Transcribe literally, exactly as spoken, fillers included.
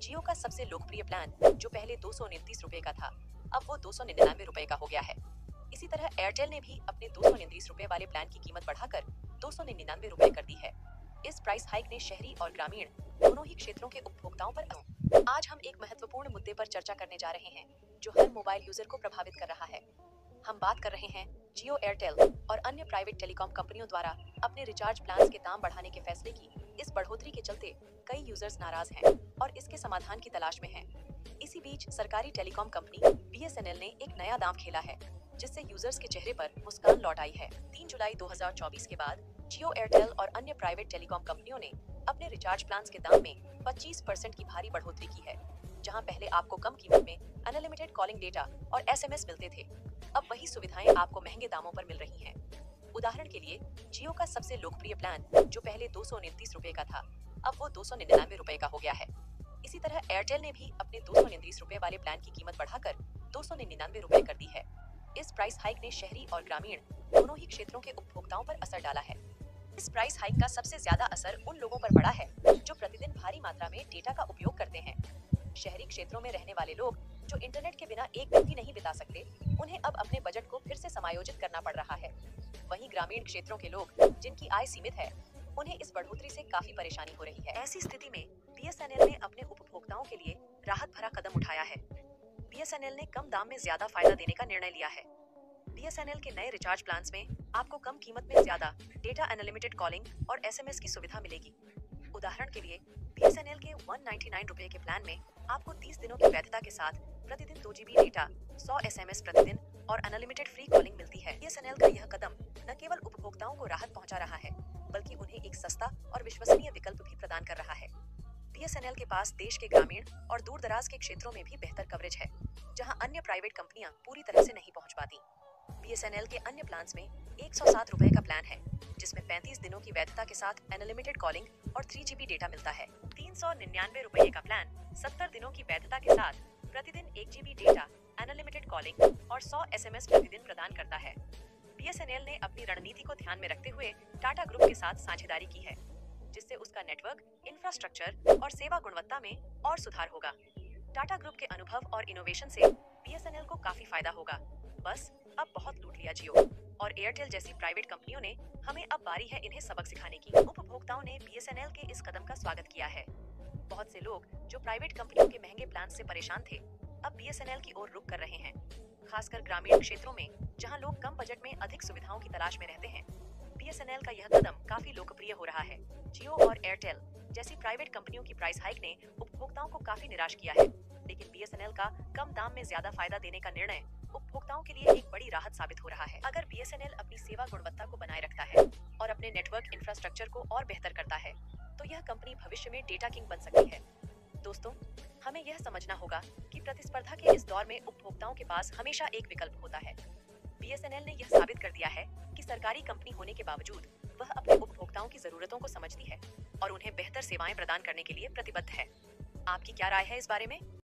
जियो का सबसे लोकप्रिय प्लान जो पहले दो सौ उनतीस रुपए का था, अब वो दो सौ निन्यानवे रुपए का हो गया है। इसी तरह एयरटेल ने भी अपने दो सौ उनतीस रुपए वाले प्लान की कीमत बढ़ाकर दो सौ निन्यानवे रुपए कर दी है। इस प्राइस हाइक ने शहरी और ग्रामीण दोनों ही क्षेत्रों के उपभोक्ताओं पर असर। आज हम एक महत्वपूर्ण मुद्दे पर चर्चा करने जा रहे हैं जो हर मोबाइल यूजर को प्रभावित कर रहा है। हम बात कर रहे हैं जियो, एयरटेल और अन्य प्राइवेट टेलीकॉम कंपनियों द्वारा अपने रिचार्ज प्लान्स के दाम बढ़ाने के फैसले की। इस बढ़ोतरी के चलते कई यूजर्स नाराज हैं और इसके समाधान की तलाश में हैं। इसी बीच सरकारी telecom company B S N L ने एक नया दांव खेला है जिससे यूजर्स के चेहरे पर मुस्कान लौट आई है। तीन जुलाई दो हज़ार चौबीस के बाद जियो, एयरटेल और अन्य प्राइवेट टेलीकॉम कंपनियों ने अपने रिचार्ज प्लान्स के दाम में पच्चीस परसेंट की भारी बढ़ोतरी की है। जहां पहले आपको कम कीमत में अनलिमिटेड कॉलिंग डेटा और एस एम एस मिलते थे, अब वही सुविधाएं आपको महंगे दामों पर मिल रही हैं। उदाहरण के लिए जियो का सबसे लोकप्रिय प्लान जो पहले दो सौ उनतीस रुपए का था, अब वो दो सौ निन्यानवे रुपए का हो गया है। इसी तरह एयरटेल ने भी अपने दो सौ उनतीस रुपए वाले प्लान की कीमत बढ़ाकर दो सौ निन्यानवे रुपए कर दी है। इस प्राइस हाइक ने शहरी और ग्रामीण दोनों ही क्षेत्रों के उपभोक्ताओं पर असर डाला है। इस प्राइस हाइक का सबसे ज्यादा असर उन लोगों पर पड़ा है जो प्रतिदिन भारी मात्रा में डेटा का उपयोग करते हैं। शहरी क्षेत्रों में रहने वाले लोग जो इंटरनेट के बिना एक दिन भी नहीं बिता सकते, उन्हें अब अपने बजट को फिर से समायोजित करना पड़ रहा है। वहीं ग्रामीण क्षेत्रों के लोग जिनकी आय सीमित है, उन्हें इस बढ़ोतरी से काफी परेशानी हो रही है। ऐसी स्थिति में बी एस एन एल ने अपने उपभोक्ताओं के लिए राहत भरा कदम उठाया है। बी एस एन एल ने कम दाम में ज्यादा फायदा देने का निर्णय लिया है। बी एस एन एल के नए रिचार्ज प्लान्स में आपको कम कीमत में ज्यादा डेटा, अनलिमिटेड कॉलिंग और एस एम एस की सुविधा मिलेगी। उदाहरण के लिए बी एस एन एल के एक सौ निन्यानवे रुपए के प्लान में आपको तीस दिनों की वैधता के साथ प्रतिदिन दो जी बी डेटा, सौ एस एम एस प्रतिदिन और अनलिमिटेड फ्री कॉलिंग मिलती है। बी एस एन एल का यह कदम न केवल उपभोक्ताओं को राहत पहुंचा रहा है, बल्कि उन्हें एक सस्ता और विश्वसनीय विकल्प भी प्रदान कर रहा है। बी एस एन एल के पास देश के ग्रामीण और दूर दराज के क्षेत्रों में भी बेहतर कवरेज है, जहां अन्य प्राइवेट कंपनियां पूरी तरह से नहीं पहुंच पाती। बी एस एन एल के अन्य प्लान्स में एक सौ सात रुपए का प्लान है जिसमें पैंतीस दिनों की वैधता के साथ अनलिमिटेड कॉलिंग और तीन जी बी डेटा मिलता है। तीन सौ निन्यानवे रुपए का प्लान सत्तर दिनों की वैधता के साथ प्रतिदिन एक G B data, unlimited calling और सौ एस एम एस प्रतिदिन प्रदान करता है। बी एस एन एल ने अपनी रणनीति को ध्यान में रखते हुए टाटा ग्रुप के साथ साझेदारी की है, जिससे उसका नेटवर्क, इंफ्रास्ट्रक्चर और सेवा गुणवत्ता में और सुधार होगा। टाटा ग्रुप के अनुभव और इनोवेशन से बी एस एन एल को काफी फायदा होगा। बस अब बहुत लूट लिया जियो और एयरटेल जैसी प्राइवेट कंपनियों ने, हमें अब बारी है इन्हें सबक सिखाने की। उपभोक्ताओं ने बी एस एन एल के इस कदम का स्वागत किया है। बहुत से लोग जो प्राइवेट कंपनियों के महंगे प्लान से परेशान थे, अब बी एस एन एल की ओर रुख कर रहे हैं। खासकर ग्रामीण क्षेत्रों में जहां लोग कम बजट में अधिक सुविधाओं की तलाश में रहते हैं, बी एस एन एल का यह कदम काफी लोकप्रिय हो रहा है। जियो और एयरटेल जैसी प्राइवेट कंपनियों की प्राइस हाइक ने उपभोक्ताओं को काफी निराश किया है, लेकिन बी एस एन एल का कम दाम में ज्यादा फायदा देने का निर्णय उपभोक्ताओं के लिए एक बड़ी राहत साबित हो रहा है। अगर बी एस एन एल अपनी सेवा गुणवत्ता को बनाए रखता है और अपने नेटवर्क इंफ्रास्ट्रक्चर को और बेहतर करता है, तो यह कंपनी भविष्य में डेटा किंग बन सकती है। दोस्तों, हमें यह समझना होगा कि प्रतिस्पर्धा के इस दौर में उपभोक्ताओं के पास हमेशा एक विकल्प होता है। बी एस एन एल ने यह साबित कर दिया है कि सरकारी कंपनी होने के बावजूद वह अपने उपभोक्ताओं की जरूरतों को समझती है और उन्हें बेहतर सेवाएं प्रदान करने के लिए प्रतिबद्ध है। आपकी क्या राय है इस बारे में?